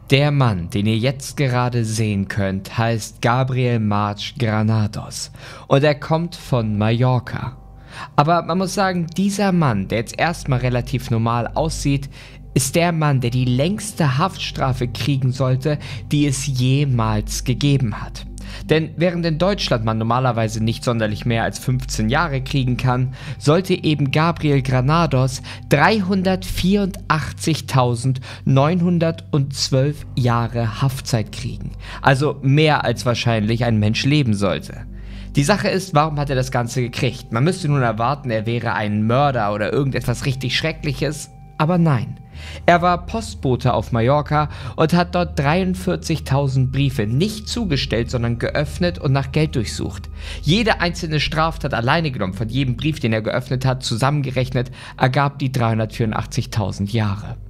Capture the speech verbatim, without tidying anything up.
Der Mann, den ihr jetzt gerade sehen könnt, heißt Gabriel March Granados und er kommt von Mallorca. Aber man muss sagen, dieser Mann, der jetzt erstmal relativ normal aussieht, ist der Mann, der die längste Haftstrafe kriegen sollte, die es jemals gegeben hat. Denn während in Deutschland man normalerweise nicht sonderlich mehr als fünfzehn Jahre kriegen kann, sollte eben Gabriel Granados dreihundertvierundachtzigtausendneunhundertzwölf Jahre Haftzeit kriegen. Also mehr als wahrscheinlich ein Mensch leben sollte. Die Sache ist, warum hat er das Ganze gekriegt? Man müsste nun erwarten, er wäre ein Mörder oder irgendetwas richtig Schreckliches, aber nein. Er war Postbote auf Mallorca und hat dort dreiundvierzigtausend Briefe nicht zugestellt, sondern geöffnet und nach Geld durchsucht. Jede einzelne Straftat alleine genommen, von jedem Brief, den er geöffnet hat, zusammengerechnet, ergab die dreihundertvierundachtzigtausend Jahre.